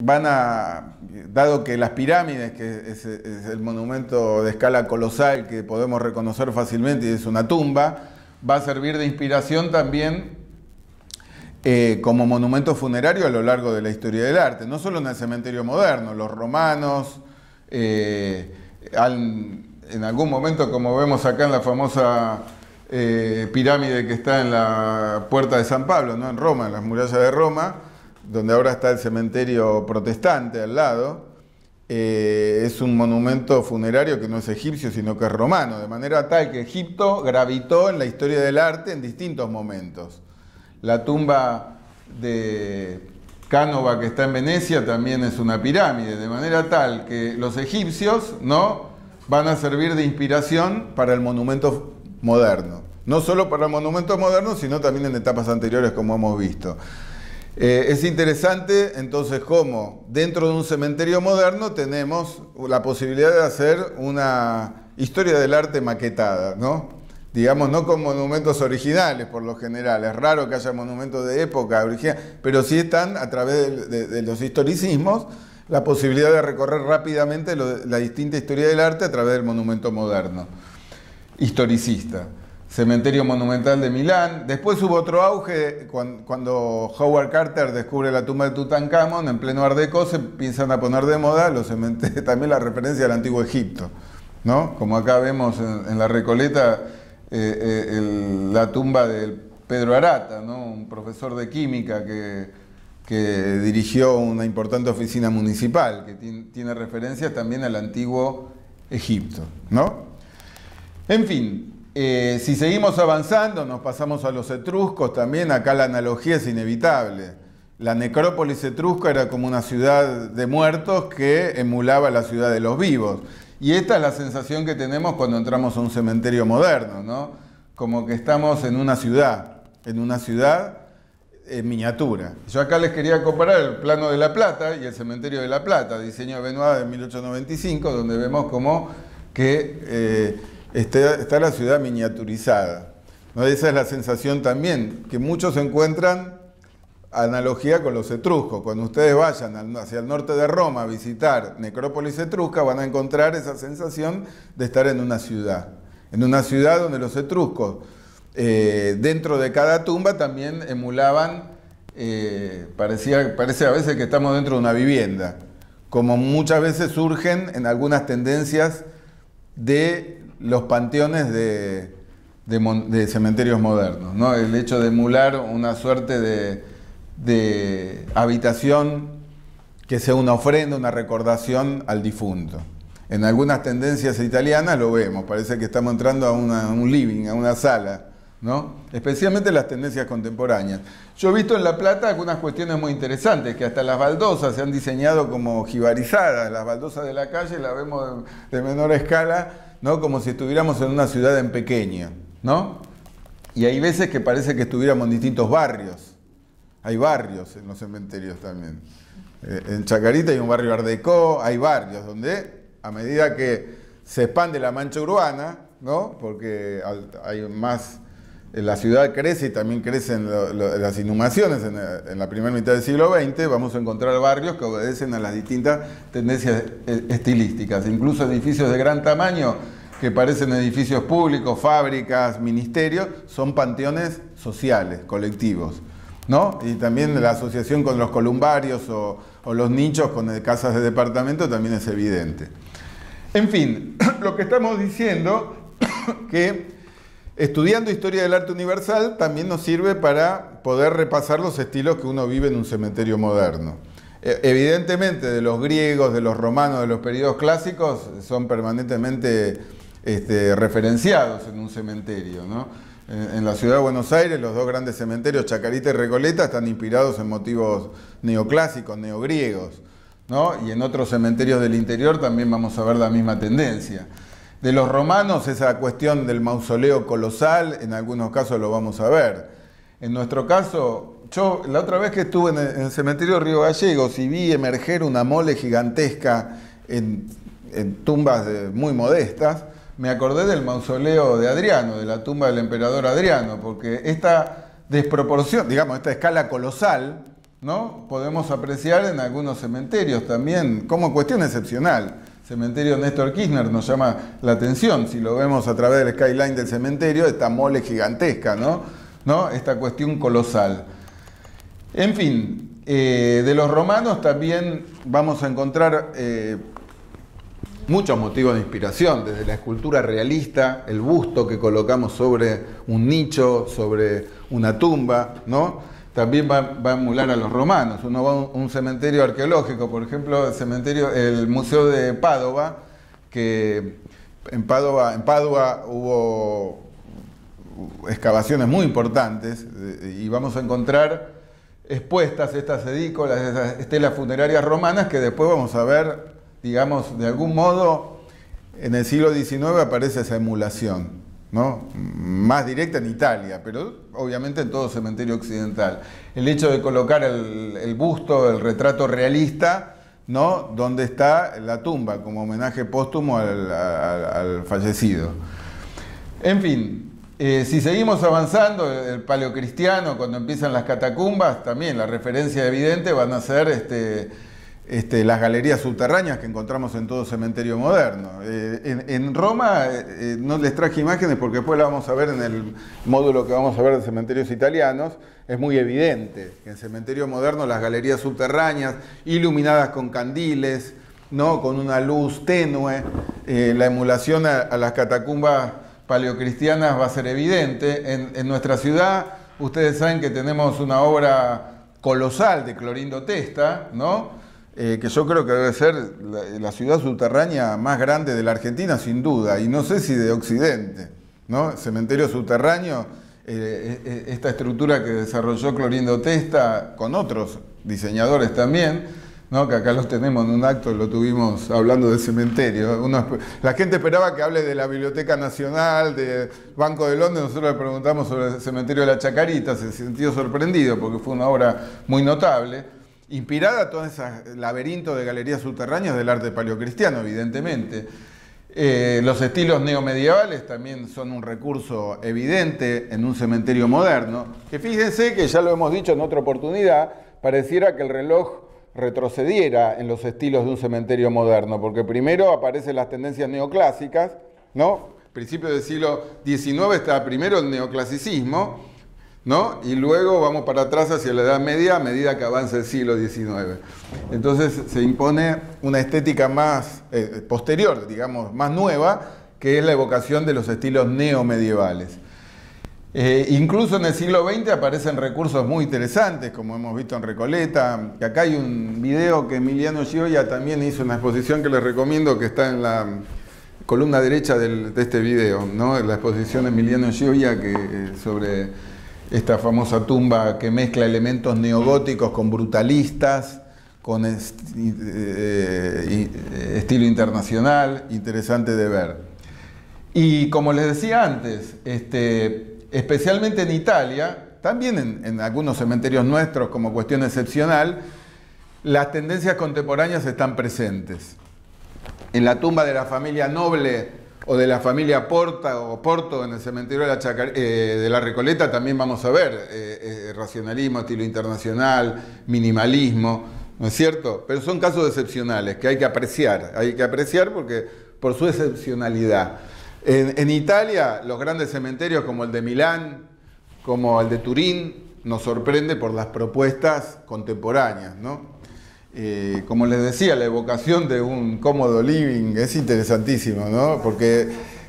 dado que las pirámides, que es el monumento de escala colosal que podemos reconocer fácilmente y es una tumba, va a servir de inspiración también como monumento funerario a lo largo de la historia del arte, no solo en el cementerio moderno. Los romanos, en algún momento, como vemos acá en la famosa pirámide que está en la Puerta de San Pablo, ¿no? En Roma, en las murallas de Roma, donde ahora está el cementerio protestante al lado, es un monumento funerario que no es egipcio, sino que es romano, de manera tal que Egipto gravitó en la historia del arte en distintos momentos. La tumba de Cánova, que está en Venecia, también es una pirámide, de manera tal que los egipcios, ¿no?, van a servir de inspiración para el monumento moderno. No solo para el monumento moderno, sino también en etapas anteriores, como hemos visto. Es interesante, entonces, cómo dentro de un cementerio moderno tenemos la posibilidad de hacer una historia del arte maquetada, ¿no? Digamos, no con monumentos originales, por lo general. Es raro que haya monumentos de época original, pero sí están, a través de los historicismos, la posibilidad de recorrer rápidamente la distinta historia del arte a través del monumento moderno, historicista. Cementerio Monumental de Milán. Después hubo otro auge cuando Howard Carter descubre la tumba de Tutankamón, en pleno Art Deco se empiezan a poner de moda los cementerios, también la referencia al antiguo Egipto, ¿no? Como acá vemos en la Recoleta, la tumba de Pedro Arata, ¿no?, un profesor de química que dirigió una importante oficina municipal, que tiene referencias también al antiguo Egipto, ¿no? En fin, si seguimos avanzando, nos pasamos a los etruscos también. Acá la analogía es inevitable. La necrópolis etrusca era como una ciudad de muertos que emulaba la ciudad de los vivos. Y esta es la sensación que tenemos cuando entramos a un cementerio moderno, ¿no? Como que estamos en una ciudad en miniatura. Yo acá les quería comparar el plano de La Plata y el cementerio de La Plata, diseño de Benoit de 1895, donde vemos como que está la ciudad miniaturizada, ¿no? Esa es la sensación también, que muchos encuentran analogía con los etruscos. Cuando ustedes vayan hacia el norte de Roma a visitar Necrópolis etrusca, van a encontrar esa sensación de estar en una ciudad donde los etruscos, dentro de cada tumba, también emulaban, parece a veces que estamos dentro de una vivienda, como muchas veces surgen en algunas tendencias de los panteones de cementerios modernos, ¿no? El hecho de emular una suerte de habitación que sea una ofrenda, una recordación al difunto. En algunas tendencias italianas lo vemos, parece que estamos entrando a un living, a una sala, ¿no? Especialmente las tendencias contemporáneas. Yo he visto en La Plata algunas cuestiones muy interesantes, que hasta las baldosas se han diseñado como jibarizadas. Las baldosas de la calle las vemos de menor escala, ¿no?, como si estuviéramos en una ciudad en pequeño, ¿no? Y hay veces que parece que estuviéramos en distintos barrios. Hay barrios en los cementerios también. En Chacarita hay un barrio Art Deco, hay barrios donde, a medida que se expande la mancha urbana, ¿no?, porque hay más, la ciudad crece y también crecen las inhumaciones en la primera mitad del siglo XX, vamos a encontrar barrios que obedecen a las distintas tendencias estilísticas, incluso edificios de gran tamaño que parecen edificios públicos, fábricas, ministerios, son panteones sociales, colectivos, ¿no? Y también la asociación con los columbarios o los nichos con casas de departamento también es evidente. En fin, lo que estamos diciendo que estudiando historia del arte universal también nos sirve para poder repasar los estilos que uno vive en un cementerio moderno. Evidentemente, de los griegos, de los romanos, de los periodos clásicos, son permanentemente referenciados en un cementerio, ¿no? En la ciudad de Buenos Aires, los dos grandes cementerios, Chacarita y Recoleta, están inspirados en motivos neoclásicos, neogriegos, ¿no? Y en otros cementerios del interior también vamos a ver la misma tendencia. De los romanos, esa cuestión del mausoleo colosal, en algunos casos lo vamos a ver. En nuestro caso, yo la otra vez que estuve en el cementerio Río Gallegos y vi emerger una mole gigantesca en tumbas muy modestas, me acordé del mausoleo de Adriano, de la tumba del emperador Adriano, porque esta desproporción, digamos, esta escala colosal, ¿no? Podemos apreciar en algunos cementerios también, como cuestión excepcional. El cementerio Néstor Kirchner nos llama la atención, si lo vemos a través del skyline del cementerio, esta mole gigantesca, ¿no? Esta cuestión colosal. En fin, de los romanos también vamos a encontrar muchos motivos de inspiración, desde la escultura realista, el busto que colocamos sobre un nicho, sobre una tumba, ¿no? También va a emular a los romanos. Uno va a un cementerio arqueológico, por ejemplo, el Museo de Padova, que en Padua hubo excavaciones muy importantes y vamos a encontrar expuestas estas edícolas, estas estelas funerarias romanas que después vamos a ver, digamos, de algún modo en el siglo XIX aparece esa emulación, ¿no? Más directa en Italia, pero obviamente en todo cementerio occidental. El hecho de colocar el busto, el retrato realista, ¿no? Donde está la tumba, como homenaje póstumo al fallecido. En fin, si seguimos avanzando, el paleocristiano, cuando empiezan las catacumbas, también la referencia evidente van a ser las galerías subterráneas que encontramos en todo cementerio moderno. En Roma no les traje imágenes porque después la vamos a ver en el módulo que vamos a ver de cementerios italianos. Es muy evidente que en cementerio moderno las galerías subterráneas, iluminadas con candiles, ¿no? Con una luz tenue, la emulación a las catacumbas paleocristianas va a ser evidente. En nuestra ciudad, ustedes saben que tenemos una obra colosal de Clorindo Testa, ¿no? Que yo creo que debe ser la ciudad subterránea más grande de la Argentina, sin duda, y no sé si de Occidente, ¿no? Cementerio subterráneo, esta estructura que desarrolló Clorindo Testa con otros diseñadores también, ¿no? Que acá los tenemos en un acto, lo tuvimos hablando de cementerio. La gente esperaba que hable de la Biblioteca Nacional, de Banco de Londres, nosotros le preguntamos sobre el cementerio de la Chacarita, se sintió sorprendido porque fue una obra muy notable, inspirada a todo ese laberinto de galerías subterráneas del arte paleocristiano, evidentemente. Los estilos neomedievales también son un recurso evidente en un cementerio moderno, que fíjense que ya lo hemos dicho en otra oportunidad, pareciera que el reloj retrocediera en los estilos de un cementerio moderno, porque primero aparecen las tendencias neoclásicas, ¿no? Principio del siglo XIX está primero el neoclasicismo, ¿no? Y luego vamos para atrás hacia la Edad Media a medida que avanza el siglo XIX. Entonces se impone una estética más posterior, digamos, más nueva, que es la evocación de los estilos neomedievales. Incluso en el siglo XX aparecen recursos muy interesantes, como hemos visto en Recoleta. Acá hay un video que Emiliano Gioia también hizo, una exposición que les recomiendo, que está en la columna derecha de este video, ¿no? La exposición de Emiliano Gioia sobre esta famosa tumba que mezcla elementos neogóticos con brutalistas, con estilo internacional, interesante de ver. Y como les decía antes, especialmente en Italia, también en algunos cementerios nuestros como cuestión excepcional, las tendencias contemporáneas están presentes. En la tumba de la familia Noble o de la familia Porto en el cementerio de la Recoleta también vamos a ver racionalismo, estilo internacional, minimalismo, ¿no es cierto? Pero son casos excepcionales que hay que apreciar porque por su excepcionalidad. En Italia, los grandes cementerios como el de Milán, como el de Turín, nos sorprende por las propuestas contemporáneas, ¿no? Como les decía, la evocación de un cómodo living es interesantísimo, ¿no? Porque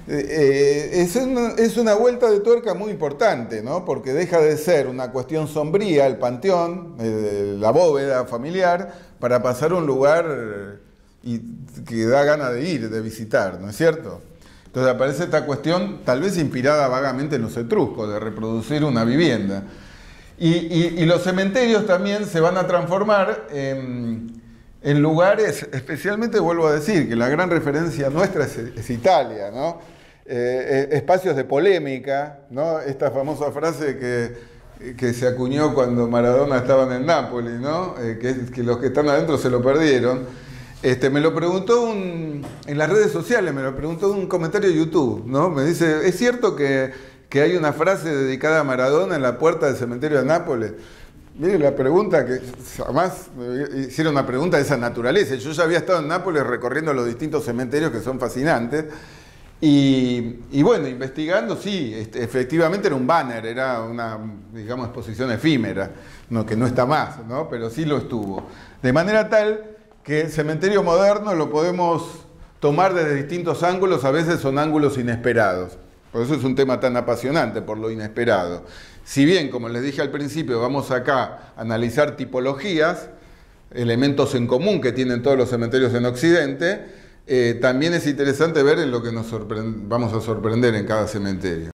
es una vuelta de tuerca muy importante, ¿no? Porque deja de ser una cuestión sombría, el panteón, la bóveda familiar, para pasar a un lugar que da ganas de ir, de visitar, ¿no es cierto? Entonces aparece esta cuestión, tal vez inspirada vagamente en los etruscos, de reproducir una vivienda. Y los cementerios también se van a transformar en lugares, especialmente vuelvo a decir, que la gran referencia nuestra es Italia, ¿no? Espacios de polémica, ¿no? Esta famosa frase que se acuñó cuando Maradona estaba en el Napoli, ¿no? Que los que están adentro se lo perdieron. Me lo preguntó en las redes sociales, me lo preguntó un comentario de YouTube, ¿no? Me dice, ¿es cierto que hay una frase dedicada a Maradona en la puerta del cementerio de Nápoles? Mire la pregunta que jamás me hicieron una pregunta de esa naturaleza. Yo ya había estado en Nápoles recorriendo los distintos cementerios que son fascinantes. Y bueno, investigando, sí, efectivamente era un banner, era una, digamos, exposición efímera, no, que no está más, ¿no? Pero sí lo estuvo. De manera tal que el cementerio moderno lo podemos tomar desde distintos ángulos, a veces son ángulos inesperados. Por eso es un tema tan apasionante, por lo inesperado. Si bien, como les dije al principio, vamos acá a analizar tipologías, elementos en común que tienen todos los cementerios en Occidente, también es interesante ver en lo que nos vamos a sorprender en cada cementerio.